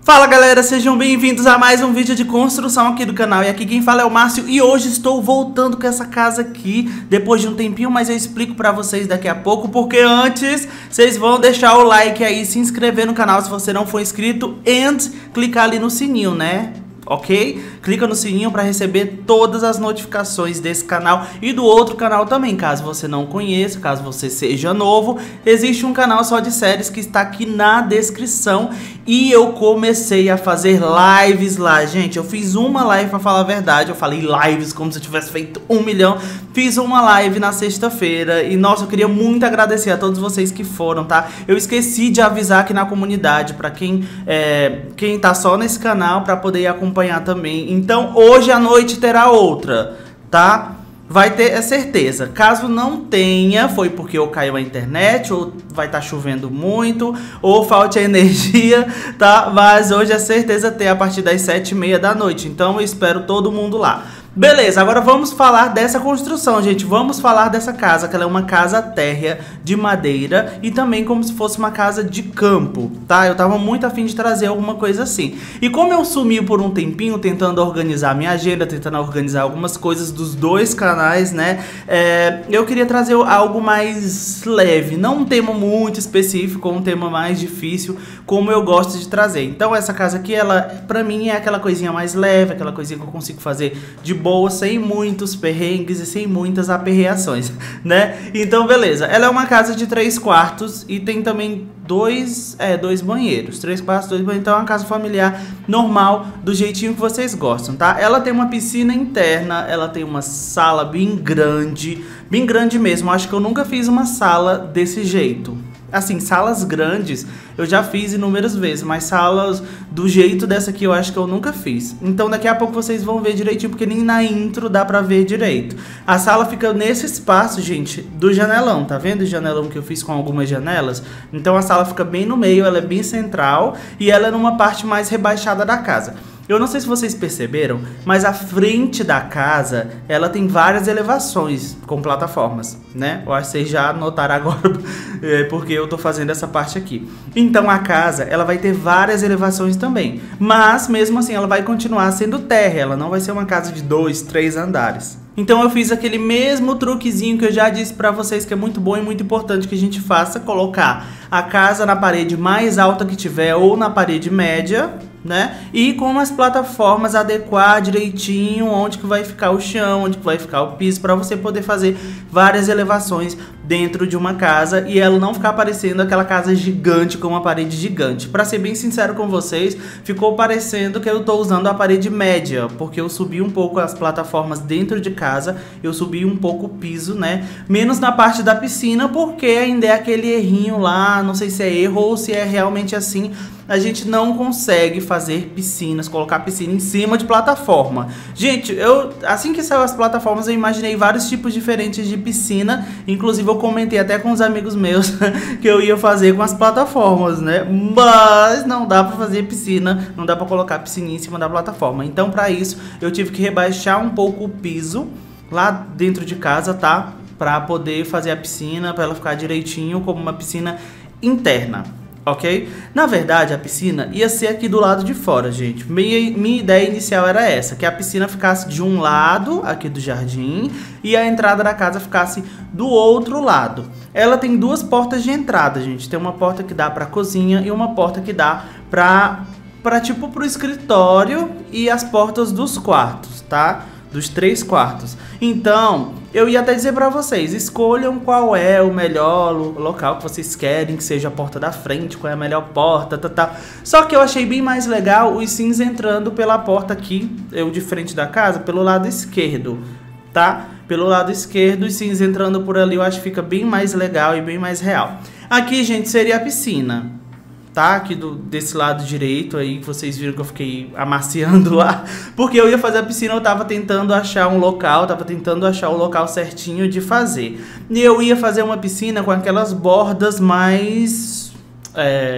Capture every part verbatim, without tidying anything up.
Fala galera, sejam bem-vindos a mais um vídeo de construção aqui do canal. E aqui quem fala é o Márcio e hoje estou voltando com essa casa aqui depois de um tempinho, mas eu explico pra vocês daqui a pouco, porque antes vocês vão deixar o like aí, se inscrever no canal se você não for inscrito e clicar ali no sininho, né? Ok? Clica no sininho para receber todas as notificações desse canal e do outro canal também, caso você não conheça, caso você seja novo. Existe um canal só de séries que está aqui na descrição e eu comecei a fazer lives lá, gente. Eu fiz uma live, para falar a verdade, eu falei lives como se eu tivesse feito um milhão. Fiz uma live na sexta-feira e, nossa, eu queria muito agradecer a todos vocês que foram, tá? Eu esqueci de avisar aqui na comunidade, para quem, é, quem tá só nesse canal, para poder acompanhar também. Então, hoje à noite terá outra, tá? Vai ter, é certeza. Caso não tenha, foi porque ou caiu a internet, ou vai estar tá chovendo muito, ou falte a energia, tá? Mas hoje é certeza ter a partir das sete e meia da noite. Então, eu espero todo mundo lá. Beleza, agora vamos falar dessa construção, gente. Vamos falar dessa casa, que ela é uma casa térrea de madeira e também como se fosse uma casa de campo, tá? Eu tava muito afim de trazer alguma coisa assim. E como eu sumi por um tempinho tentando organizar minha agenda, tentando organizar algumas coisas dos dois canais, né? É, eu queria trazer algo mais leve, não um tema muito específico, um tema mais difícil, como eu gosto de trazer. Então essa casa aqui, ela, pra mim, é aquela coisinha mais leve, aquela coisinha que eu consigo fazer de boa, sem muitos perrengues e sem muitas aperreações, né? Então, beleza. Ela é uma casa de três quartos e tem também dois, é, dois banheiros. Três quartos, dois banheiros. Então, é uma casa familiar normal, do jeitinho que vocês gostam, tá? Ela tem uma piscina interna, ela tem uma sala bem grande, bem grande mesmo. Acho que eu nunca fiz uma sala desse jeito. Assim, salas grandes eu já fiz inúmeras vezes, mas salas do jeito dessa aqui eu acho que eu nunca fiz. Então daqui a pouco vocês vão ver direitinho, porque nem na intro dá pra ver direito. A sala fica nesse espaço, gente, do janelão, tá vendo o janelão que eu fiz com algumas janelas? Então a sala fica bem no meio, ela é bem central e ela é numa parte mais rebaixada da casa. Eu não sei se vocês perceberam, mas a frente da casa, ela tem várias elevações com plataformas, né? Eu acho que vocês já notaram agora, é, porque eu tô fazendo essa parte aqui. Então a casa, ela vai ter várias elevações também, mas mesmo assim ela vai continuar sendo terra, ela não vai ser uma casa de dois, três andares. Então eu fiz aquele mesmo truquezinho que eu já disse pra vocês que é muito bom e muito importante que a gente faça, colocar a casa na parede mais alta que tiver ou na parede média, né? E com as plataformas adequar direitinho onde que vai ficar o chão, onde que vai ficar o piso, para você poder fazer várias elevações dentro de uma casa e ela não ficar parecendo aquela casa gigante com uma parede gigante. Para ser bem sincero com vocês, ficou parecendo que eu tô usando a parede média, porque eu subi um pouco as plataformas dentro de casa, eu subi um pouco o piso, né? Menos na parte da piscina, porque ainda é aquele errinho lá, não sei se é erro ou se é realmente assim. A gente não consegue fazer piscinas, colocar piscina em cima de plataforma. Gente, eu assim que saiu as plataformas, eu imaginei vários tipos diferentes de piscina. Inclusive, eu comentei até com os amigos meus que eu ia fazer com as plataformas, né? Mas não dá pra fazer piscina, não dá pra colocar piscininha em cima da plataforma. Então, pra isso, eu tive que rebaixar um pouco o piso lá dentro de casa, tá? Pra poder fazer a piscina, pra ela ficar direitinho como uma piscina interna. Ok? Na verdade, a piscina ia ser aqui do lado de fora, gente. Minha, minha ideia inicial era essa, que a piscina ficasse de um lado, aqui do jardim, e a entrada da casa ficasse do outro lado. Ela tem duas portas de entrada, gente. Tem uma porta que dá pra cozinha e uma porta que dá pra, pra tipo, pro escritório e as portas dos quartos, tá? Dos três quartos. Então, eu ia até dizer pra vocês, escolham qual é o melhor local que vocês querem, que seja a porta da frente, qual é a melhor porta, tá, tá. Só que eu achei bem mais legal os sims entrando pela porta aqui, eu de frente da casa, pelo lado esquerdo, tá? Pelo lado esquerdo, os sims entrando por ali, eu acho que fica bem mais legal e bem mais real. Aqui, gente, seria a piscina. Tá? Aqui do, desse lado direito aí, que vocês viram que eu fiquei amaciando lá, porque eu ia fazer a piscina, eu tava tentando achar um local, tava tentando achar o local certinho de fazer. E eu ia fazer uma piscina com aquelas bordas mais... É,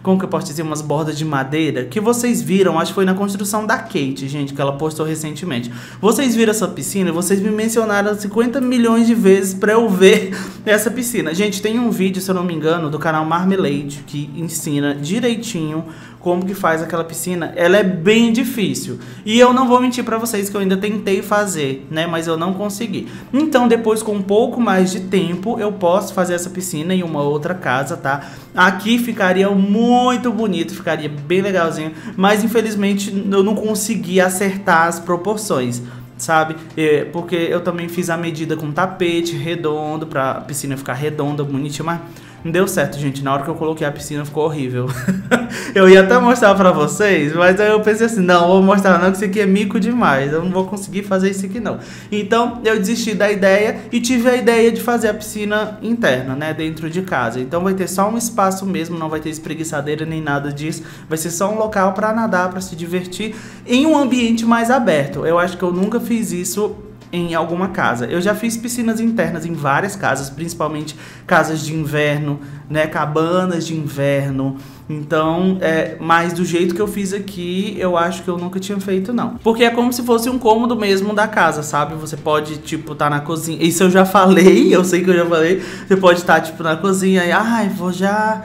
como que eu posso dizer, umas bordas de madeira, que vocês viram, acho que foi na construção da Kate, gente, que ela postou recentemente. Vocês viram essa piscina e vocês me mencionaram cinquenta milhões de vezes pra eu ver essa piscina. Gente, tem um vídeo, se eu não me engano, do canal Marmalade, que ensina direitinho como que faz aquela piscina. Ela é bem difícil. E eu não vou mentir pra vocês que eu ainda tentei fazer, né? Mas eu não consegui. Então, depois, com um pouco mais de tempo, eu posso fazer essa piscina em uma outra casa, tá? Aqui ficaria muito bonito, ficaria bem legalzinho. Mas, infelizmente, eu não consegui acertar as proporções, sabe? É, porque eu também fiz a medida com tapete redondo, pra piscina ficar redonda, bonitinha, mas não deu certo, gente. Na hora que eu coloquei a piscina ficou horrível. Eu ia até mostrar pra vocês, mas aí eu pensei assim, não, vou mostrar não, que isso aqui é mico demais. Eu não vou conseguir fazer isso aqui não. Então eu desisti da ideia e tive a ideia de fazer a piscina interna, né, dentro de casa. Então vai ter só um espaço mesmo, não vai ter espreguiçadeira nem nada disso. Vai ser só um local pra nadar, pra se divertir em um ambiente mais aberto. Eu acho que eu nunca fiz isso em alguma casa. Eu já fiz piscinas internas em várias casas, principalmente casas de inverno, né, cabanas de inverno. Então, é, mas do jeito que eu fiz aqui, eu acho que eu nunca tinha feito, não. Porque é como se fosse um cômodo mesmo da casa, sabe? Você pode, tipo, estar tá na cozinha. Isso eu já falei, eu sei que eu já falei. Você pode estar, tá, tipo, na cozinha e, ai, vou já...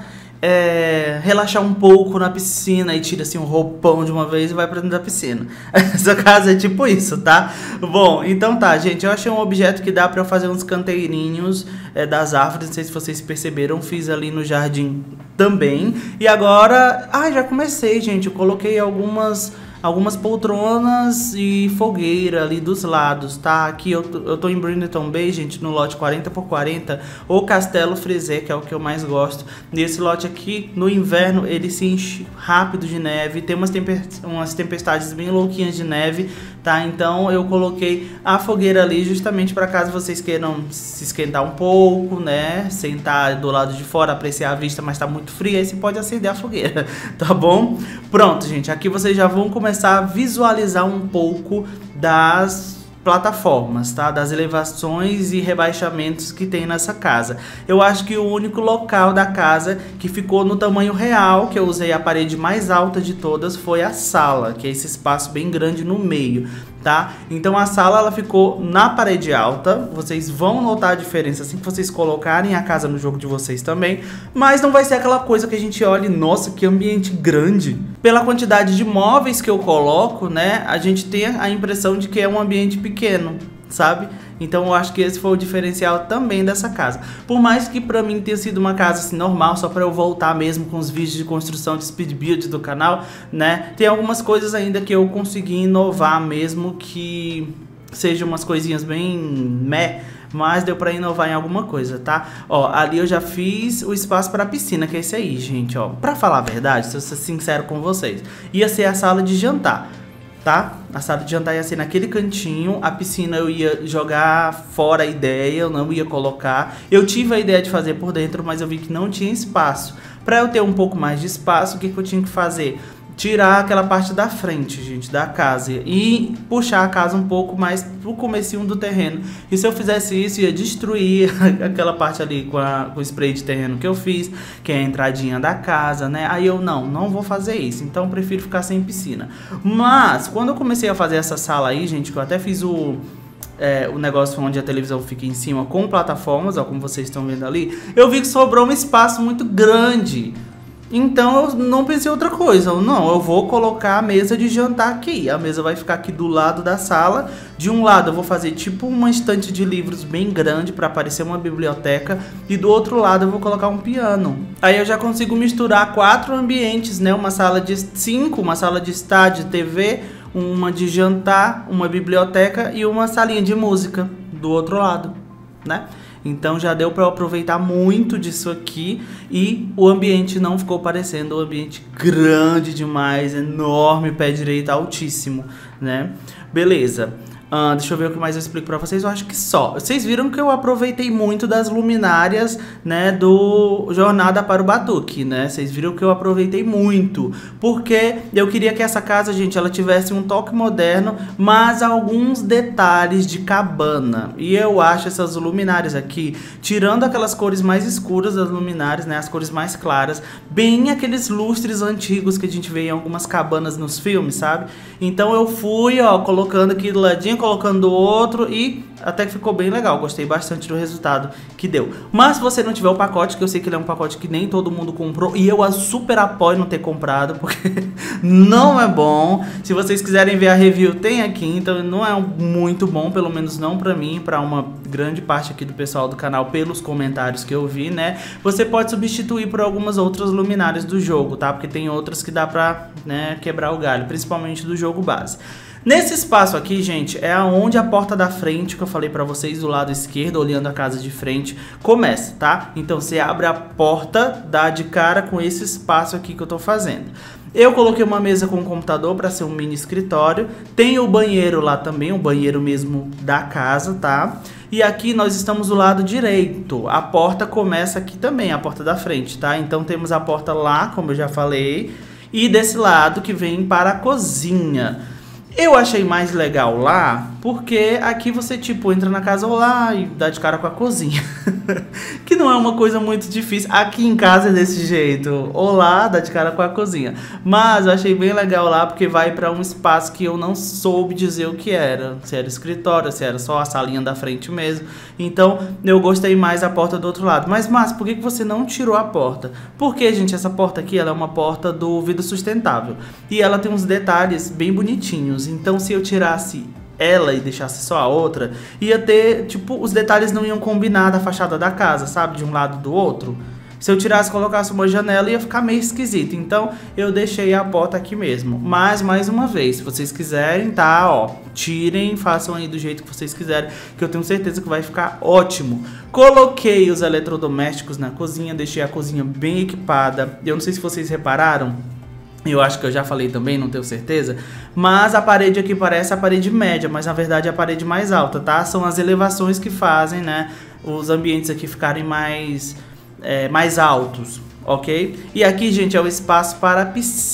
É, relaxar um pouco na piscina e tira assim um roupão de uma vez e vai pra dentro da piscina. Essa casa é tipo isso, tá? Bom, então tá, gente, eu achei um objeto que dá pra eu fazer uns canteirinhos é, das árvores, não sei se vocês perceberam, fiz ali no jardim também. E agora, ah, já comecei, gente, eu coloquei algumas... algumas poltronas e fogueira ali dos lados, tá? Aqui eu, eu tô em Brighton Bay, gente, no lote quarenta por quarenta, ou Castelo Frisé, que é o que eu mais gosto. Nesse lote aqui, no inverno, ele se enche rápido de neve, tem umas, temper umas tempestades bem louquinhas de neve, tá? Então eu coloquei a fogueira ali justamente para caso vocês queiram se esquentar um pouco, né? Sentar do lado de fora, apreciar a vista, mas tá muito frio, aí você pode acender a fogueira, tá bom? Pronto, gente, aqui vocês já vão começar a visualizar um pouco das plataformas, tá? Das elevações e rebaixamentos que tem nessa casa. Eu acho que o único local da casa que ficou no tamanho real, que eu usei a parede mais alta de todas, foi a sala, que é esse espaço bem grande no meio, tá? Então a sala ela ficou na parede alta. Vocês vão notar a diferença assim que vocês colocarem a casa no jogo de vocês também, mas não vai ser aquela coisa que a gente olha e, nossa, que ambiente grande. Pela quantidade de móveis que eu coloco, né, a gente tem a impressão de que é um ambiente pequeno, sabe? Então eu acho que esse foi o diferencial também dessa casa. Por mais que pra mim tenha sido uma casa assim normal, só pra eu voltar mesmo com os vídeos de construção de speed build do canal, né? Tem algumas coisas ainda que eu consegui inovar mesmo, que sejam umas coisinhas bem meh, mas deu pra inovar em alguma coisa, tá? Ó, ali eu já fiz o espaço pra piscina, que é esse aí, gente, ó. Pra falar a verdade, se eu ser sincero com vocês, ia ser a sala de jantar, tá? A sala de jantar ia ser naquele cantinho, a piscina eu ia jogar fora a ideia, eu não ia colocar. Eu tive a ideia de fazer por dentro, mas eu vi que não tinha espaço. Pra eu ter um pouco mais de espaço, o que, que eu tinha que fazer? Tirar aquela parte da frente, gente, da casa, e puxar a casa um pouco mais pro comecinho do terreno. E se eu fizesse isso, ia destruir aquela parte ali com, a, com o spray de terreno que eu fiz, que é a entradinha da casa, né? Aí eu, não, não vou fazer isso, então eu prefiro ficar sem piscina. Mas, quando eu comecei a fazer essa sala aí, gente, que eu até fiz o... É, o negócio onde a televisão fica em cima com plataformas, ó, como vocês estão vendo ali, eu vi que sobrou um espaço muito grande. Então eu não pensei outra coisa, não, eu vou colocar a mesa de jantar aqui. A mesa vai ficar aqui do lado da sala. De um lado eu vou fazer tipo uma estante de livros bem grande para parecer uma biblioteca, e do outro lado eu vou colocar um piano. Aí eu já consigo misturar quatro ambientes, né? Uma sala de cinco, uma sala de estar, de T V, uma de jantar, uma biblioteca e uma salinha de música do outro lado, né? Então já deu para aproveitar muito disso aqui, e o ambiente não ficou parecendo um ambiente grande demais, enorme, pé direito altíssimo, né? Beleza. Uh, deixa eu ver o que mais eu explico pra vocês. Eu acho que só. Vocês viram que eu aproveitei muito das luminárias, né, do Jornada para o Batuque, né? Vocês viram que eu aproveitei muito. Porque eu queria que essa casa, gente, ela tivesse um toque moderno, mas alguns detalhes de cabana. E eu acho essas luminárias aqui, tirando aquelas cores mais escuras das luminárias, né, as cores mais claras, bem aqueles lustres antigos que a gente vê em algumas cabanas nos filmes, sabe? Então eu fui, ó, colocando aqui do ladinho, colocando do outro e até que ficou bem legal. Gostei bastante do resultado que deu. Mas se você não tiver o pacote, que eu sei que ele é um pacote que nem todo mundo comprou, e eu super apoio não ter comprado, porque não é bom. Se vocês quiserem ver a review, tem aqui. Então não é muito bom, pelo menos não pra mim, pra uma grande parte aqui do pessoal do canal, pelos comentários que eu vi, né? Você pode substituir por algumas outras luminárias do jogo, tá? Porque tem outras que dá pra, né, quebrar o galho, principalmente do jogo base. Nesse espaço aqui, gente, é onde a porta da frente, que eu falei pra vocês, do lado esquerdo, olhando a casa de frente, começa, tá? Então você abre a porta, dá de cara com esse espaço aqui que eu tô fazendo. Eu coloquei uma mesa com um computador para ser um mini escritório. Tem o banheiro lá também, o banheiro mesmo da casa, tá? E aqui nós estamos do lado direito. A porta começa aqui também, a porta da frente, tá? Então temos a porta lá, como eu já falei, e desse lado que vem para a cozinha. Eu achei mais legal lá, porque aqui você, tipo, entra na casa olá e dá de cara com a cozinha. Que não é uma coisa muito difícil. Aqui em casa é desse jeito. Olá, dá de cara com a cozinha. Mas eu achei bem legal lá, porque vai pra um espaço que eu não soube dizer o que era. Se era escritório, se era só a salinha da frente mesmo. Então, eu gostei mais da porta do outro lado. Mas, Márcio, por que que você não tirou a porta? Porque, gente, essa porta aqui, ela é uma porta do Vida Sustentável. E ela tem uns detalhes bem bonitinhos. Então, se eu tirasse ela e deixasse só a outra, ia ter, tipo, os detalhes não iam combinar da fachada da casa, sabe? De um lado do outro. Se eu tirasse e colocasse uma janela, ia ficar meio esquisito. Então, eu deixei a porta aqui mesmo. Mas, mais uma vez, se vocês quiserem, tá, ó, tirem, façam aí do jeito que vocês quiserem, que eu tenho certeza que vai ficar ótimo. Coloquei os eletrodomésticos na cozinha, deixei a cozinha bem equipada. Eu não sei se vocês repararam, eu acho que eu já falei também, não tenho certeza. Mas a parede aqui parece a parede média, mas na verdade é a parede mais alta, tá? São as elevações que fazem, né, os ambientes aqui ficarem mais, é, mais altos, ok? E aqui, gente, é o espaço para a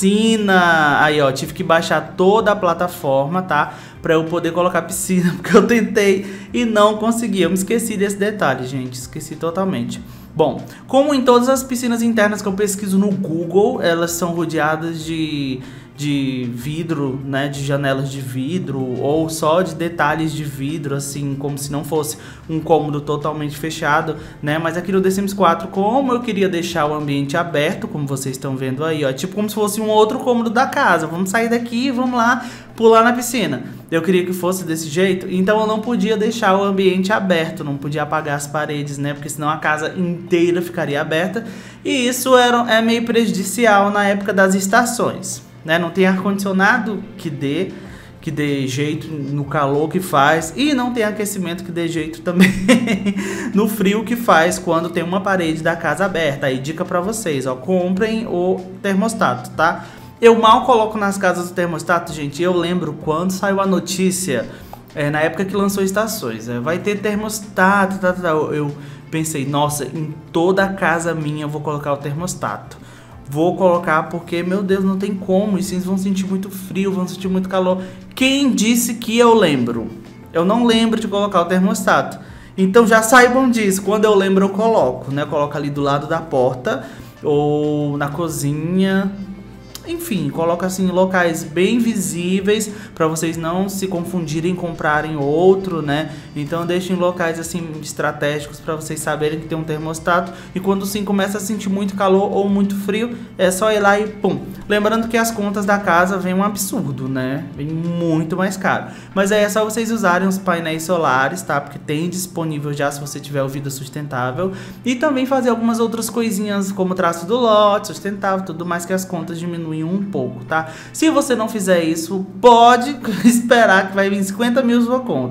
piscina. Aí, ó, tive que baixar toda a plataforma, tá? Pra eu poder colocar piscina, porque eu tentei e não consegui. Eu me esqueci desse detalhe, gente, esqueci totalmente. Bom, como em todas as piscinas internas que eu pesquiso no Google, elas são rodeadas de, de vidro, né, de janelas de vidro, ou só de detalhes de vidro, assim, como se não fosse um cômodo totalmente fechado, né, mas aqui no The Sims quatro, como eu queria deixar o ambiente aberto, como vocês estão vendo aí, ó, tipo como se fosse um outro cômodo da casa, vamos sair daqui e vamos lá pular na piscina. Eu queria que fosse desse jeito, então eu não podia deixar o ambiente aberto, não podia apagar as paredes, né, porque senão a casa inteira ficaria aberta, e isso era, é meio prejudicial na época das estações, né, não tem ar-condicionado que dê, que dê jeito no calor que faz, e não tem aquecimento que dê jeito também no frio que faz quando tem uma parede da casa aberta. Aí dica pra vocês, ó, comprem o termostato, tá? Eu mal coloco nas casas o termostato, gente. Eu lembro quando saiu a notícia, é, na época que lançou estações, é, vai ter termostato, tá, tá, tá. Eu pensei, nossa, em toda casa minha eu vou colocar o termostato. Vou colocar porque, meu Deus, não tem como. Os sims vão sentir muito frio, vão sentir muito calor. Quem disse que eu lembro? Eu não lembro de colocar o termostato. Então já saibam disso. Quando eu lembro, eu coloco, né? Eu coloco ali do lado da porta ou na cozinha. Enfim, coloca assim em locais bem visíveis para vocês não se confundirem e comprarem outro, né? Então deixem em locais assim estratégicos para vocês saberem que tem um termostato, e quando sim começa a sentir muito calor ou muito frio, é só ir lá e pum. Lembrando que as contas da casa vem um absurdo, né? Vem muito mais caro. Mas aí é só vocês usarem os painéis solares, tá? Porque tem disponível já se você tiver o Vida Sustentável, e também fazer algumas outras coisinhas como o traço do lote, sustentável, tudo mais, que as contas diminuem um pouco, tá? Se você não fizer isso, pode esperar que vai vir cinquenta mil sua conta.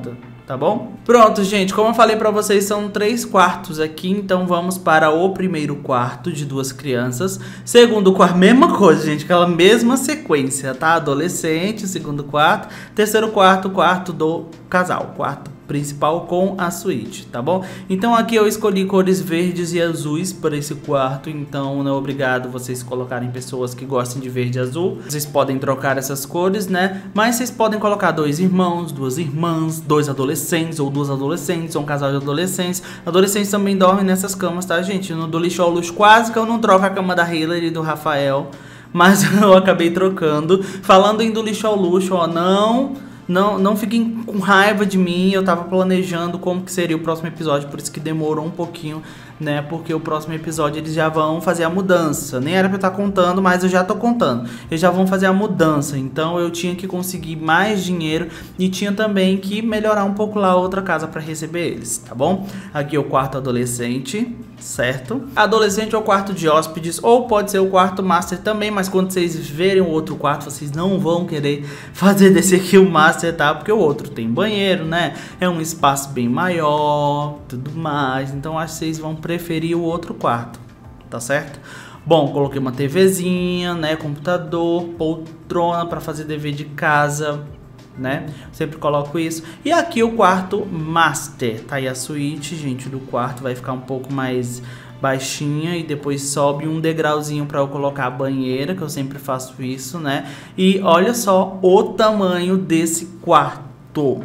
tá bom? Pronto, gente, como eu falei pra vocês, são três quartos aqui, então vamos para o primeiro quarto de duas crianças. Segundo quarto, mesma coisa, gente, aquela mesma sequência, tá? Adolescente, segundo quarto. Terceiro quarto, quarto do casal, quarto principal com a suíte, tá bom? Então aqui eu escolhi cores verdes e azuis para esse quarto, então não é obrigado vocês colocarem pessoas que gostem de verde e azul. Vocês podem trocar essas cores, né? Mas vocês podem colocar dois irmãos, duas irmãs, dois adolescentes ou duas adolescentes, ou um casal de adolescentes. Adolescentes também dormem nessas camas, tá, gente? No do lixo ao luxo, quase que eu não troco a cama da Hillary e do Rafael, mas eu acabei trocando. Falando em do lixo ao luxo, ó, não... Não, não fiquem com raiva de mim, eu tava planejando como que seria o próximo episódio, por isso que demorou um pouquinho, né? Porque o próximo episódio eles já vão fazer a mudança. Nem era pra eu estar contando, mas eu já tô contando. Eles já vão fazer a mudança, então eu tinha que conseguir mais dinheiro e tinha também que melhorar um pouco lá a outra casa pra receber eles, tá bom? Aqui é o quarto adolescente, certo? Adolescente é o quarto de hóspedes, ou pode ser o quarto master também, mas quando vocês verem o outro quarto, vocês não vão querer fazer desse aqui o master, tá? Porque o outro tem banheiro, né? É um espaço bem maior, tudo mais. Então acho que vocês vão preferir o outro quarto, tá certo? Bom, coloquei uma TVzinha, né? Computador, poltrona para fazer dever de casa, né? Sempre coloco isso. E aqui o quarto master, tá aí a suíte, gente, do quarto vai ficar um pouco mais baixinha e depois sobe um degrauzinho para eu colocar a banheira, que eu sempre faço isso, né? E olha só o tamanho desse quarto.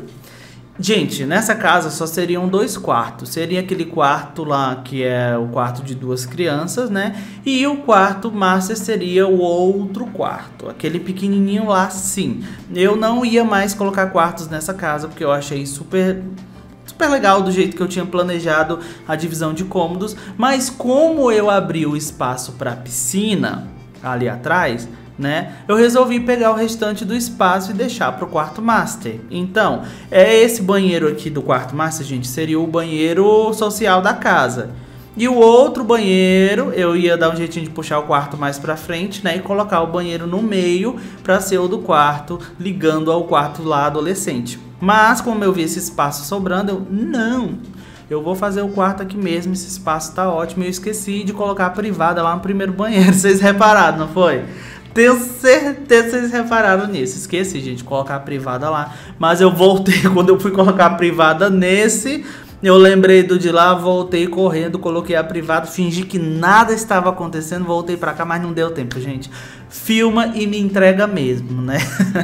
Gente, nessa casa só seriam dois quartos. Seria aquele quarto lá que é o quarto de duas crianças, né? E o quarto master seria o outro quarto, aquele pequenininho lá, sim. Eu não ia mais colocar quartos nessa casa porque eu achei super... super legal do jeito que eu tinha planejado a divisão de cômodos, mas como eu abri o espaço para piscina ali atrás, né, eu resolvi pegar o restante do espaço e deixar para o quarto master. Então, é esse banheiro aqui do quarto master, gente, seria o banheiro social da casa. E o outro banheiro, eu ia dar um jeitinho de puxar o quarto mais pra frente, né? E colocar o banheiro no meio pra ser o do quarto, ligando ao quarto lá adolescente. Mas, como eu vi esse espaço sobrando, eu, não, eu vou fazer o quarto aqui mesmo, esse espaço tá ótimo. Eu esqueci de colocar a privada lá no primeiro banheiro, vocês repararam, não foi? Tenho certeza que vocês repararam nisso. Esqueci, gente, de colocar a privada lá. Mas eu voltei, quando eu fui colocar a privada nesse... Eu lembrei do de lá, voltei correndo, coloquei a privada, fingi que nada estava acontecendo, voltei pra cá, mas não deu tempo, gente. Filma e me entrega mesmo, né?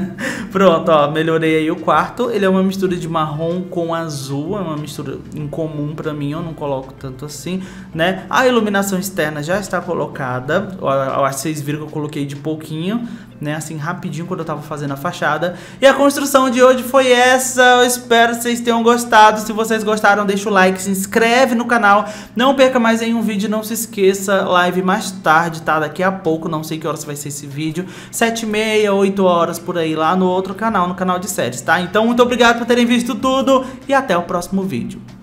Pronto, ó, melhorei aí o quarto. Ele é uma mistura de marrom com azul, é uma mistura incomum pra mim, eu não coloco tanto assim, né? A iluminação externa já está colocada, eu acho que vocês viram que eu coloquei de pouquinho, né, assim, rapidinho quando eu tava fazendo a fachada. E a construção de hoje foi essa. Eu espero que vocês tenham gostado. Se vocês gostaram, deixa o like, se inscreve no canal. Não perca mais nenhum vídeo, não se esqueça, live mais tarde, tá? Daqui a pouco, não sei que horas vai ser esse vídeo. sete e meia, oito horas por aí, lá no outro canal, no canal de séries, tá? Então, muito obrigado por terem visto tudo e até o próximo vídeo.